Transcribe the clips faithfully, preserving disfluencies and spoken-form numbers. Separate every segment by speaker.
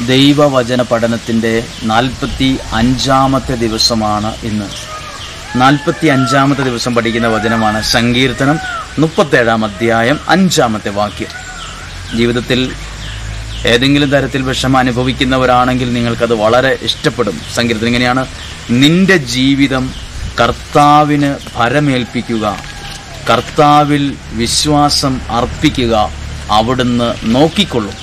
Speaker 1: ദൈവവചന പഠനത്തിൻ്റെ നാൽപ്പത്തി അഞ്ചാമത്തെ ദിവസമാണ് ഇന്ന്. നാൽപ്പത്തി അഞ്ചാമത്തെ ദിവസം പഠിക്കുന്ന വചനമാണ് സങ്കീർത്തനം മുപ്പത്തേഴാം അധ്യായം അഞ്ചാമത്തെ വാക്യം. ജീവിതത്തിൽ ഏതെങ്കിലും തരത്തിൽ വിഷമം അനുഭവിക്കുന്നവരാണെങ്കിൽ നിങ്ങൾക്കത് വളരെ ഇഷ്ടപ്പെടും. സങ്കീർത്തനം ഇങ്ങനെയാണ്: നിന്റെ ജീവിതം കർത്താവിന് ഭരമേൽപ്പിക്കുക, കർത്താവിൽ വിശ്വാസം അർപ്പിക്കുക, അവിടുന്ന് നോക്കിക്കൊള്ളും.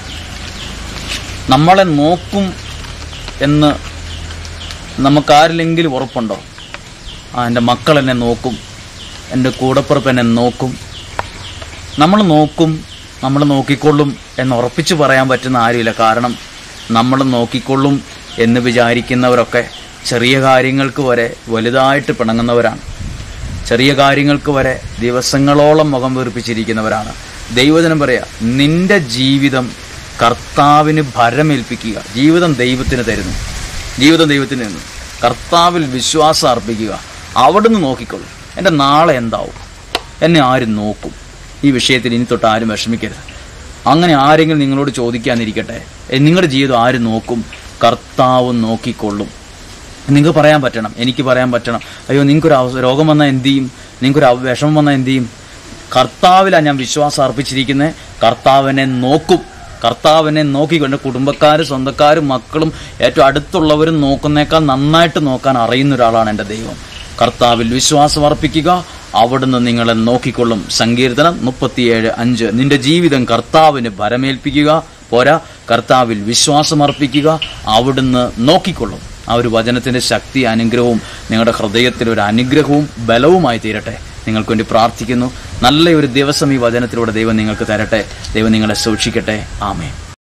Speaker 1: നമ്മളെ നോക്കും എന്ന് നമുക്കാരിലെങ്കിലും ഉറപ്പുണ്ടോ? ആ എൻ്റെ മക്കൾ എന്നെ നോക്കും, എൻ്റെ കൂടപ്പുറപ്പ് എന്നെ നോക്കും. നമ്മൾ നോക്കും, നമ്മൾ നോക്കിക്കൊള്ളും എന്ന് ഉറപ്പിച്ച് പറയാൻ പറ്റുന്ന ആരുമില്ല. കാരണം നമ്മൾ നോക്കിക്കൊള്ളും എന്ന് വിചാരിക്കുന്നവരൊക്കെ ചെറിയ കാര്യങ്ങൾക്ക് വരെ വലുതായിട്ട് പിണങ്ങുന്നവരാണ്. ചെറിയ കാര്യങ്ങൾക്ക് വരെ ദിവസങ്ങളോളം മുഖം വീർപ്പിച്ചിരിക്കുന്നവരാണ്. ദൈവവചനം പറയാ, നിന്റെ ജീവിതം കർത്താവിന് ഭരമേൽപ്പിക്കുക. ജീവിതം ദൈവത്തിന് തരുന്നു, ജീവിതം ദൈവത്തിന് തരുന്നു. കർത്താവിൽ വിശ്വാസം അർപ്പിക്കുക, അവിടുന്ന് നോക്കിക്കൊള്ളും. എൻ്റെ നാളെ എന്താവും, എന്നെ ആരും നോക്കും. ഈ വിഷയത്തിൽ ഇനി തൊട്ട് ആരും വിഷമിക്കരുത്. അങ്ങനെ ആരെങ്കിലും നിങ്ങളോട് ചോദിക്കാനിരിക്കട്ടെ, നിങ്ങളുടെ ജീവിതം ആര് നോക്കും? കർത്താവ് നോക്കിക്കൊള്ളും. നിങ്ങൾക്ക് പറയാൻ പറ്റണം, എനിക്ക് പറയാൻ പറ്റണം, അയ്യോ നിങ്ങൾക്കൊരു രോഗം വന്നാൽ എന്ത് ചെയ്യും, നിങ്ങൾക്കൊരു വിഷമം വന്നാൽ എന്ത് ചെയ്യും? കർത്താവിലാണ് ഞാൻ വിശ്വാസം അർപ്പിച്ചിരിക്കുന്നത്. കർത്താവിനെ നോക്കും. കർത്താവിനെ നോക്കിക്കൊണ്ട് കുടുംബക്കാരും സ്വന്തക്കാരും മക്കളും ഏറ്റവും അടുത്തുള്ളവരും നോക്കുന്നേക്കാൾ നന്നായിട്ട് നോക്കാൻ അറിയുന്ന ഒരാളാണ് എൻ്റെ ദൈവം. കർത്താവിൽ വിശ്വാസം അർപ്പിക്കുക, അവിടുന്ന് നിങ്ങളെ നോക്കിക്കൊള്ളും. സങ്കീർത്തനം മുപ്പത്തിയേഴ് അഞ്ച്. നിന്റെ ജീവിതം കർത്താവിന് ഭരമേൽപ്പിക്കുക, പോരാ കർത്താവിൽ വിശ്വാസം അർപ്പിക്കുക, അവിടുന്ന് നോക്കിക്കൊള്ളും. ആ ഒരു വചനത്തിൻ്റെ ശക്തി അനുഗ്രഹവും നിങ്ങളുടെ ഹൃദയത്തിൽ ഒരു അനുഗ്രഹവും ബലവുമായി തീരട്ടെ. നിങ്ങൾക്ക് വേണ്ടി പ്രാർത്ഥിക്കുന്നു. നല്ലൊരു ദിവസം ഈ വചനത്തിലൂടെ ദൈവം നിങ്ങൾക്ക് തരട്ടെ. ദൈവം നിങ്ങളെ സൂക്ഷിക്കട്ടെ. ആമേൻ.